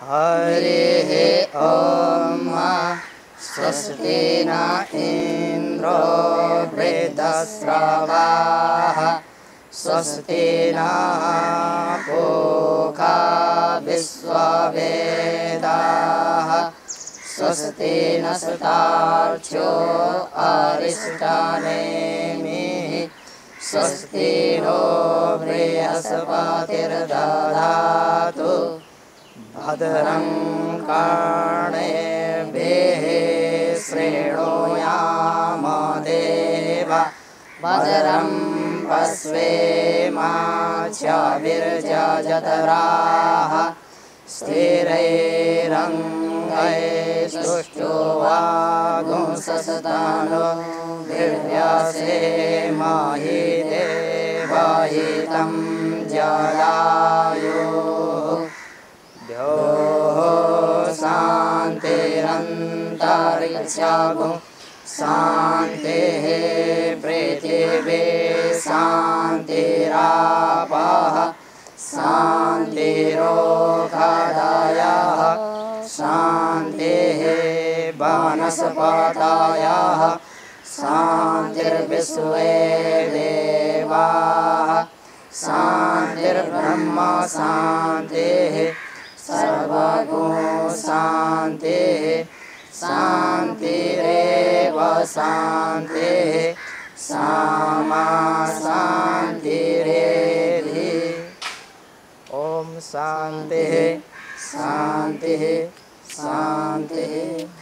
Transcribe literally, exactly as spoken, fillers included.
हरिः ॐ स्वस्ति न इन्द्रो वृद्धश्रवाः स्वस्ति नः पूषा विश्ववेदाः स्वस्ति नस्तार्क्ष्यो अरिष्टनेमिः स्वस्ति नो बृहस्पतिर्दधातु भद्रं कर्णेभिः शृणुयाम देवा भद्रं पश्येमाक्षभिर्यजत्राः स्थिरैरङ्गैस्तुष्ट्वागुंसस्तनो व्यसेमहि देवहितं जलायुः द्योः शान्तिरन्तरिक्षगुं शान्तिः पृथिवी शान्तिरापः शान्तिरोषधयः शान्तिः वनस्पतयः शान्तिर्विश्वे देवाः शान्तिर्ब्रह्म शान्तिः सर्वगुण शान्तिः शान्तिरेव शान्तिः सामा शान्तिरेधि। ओम शान्तिः शान्तिः शान्तिः।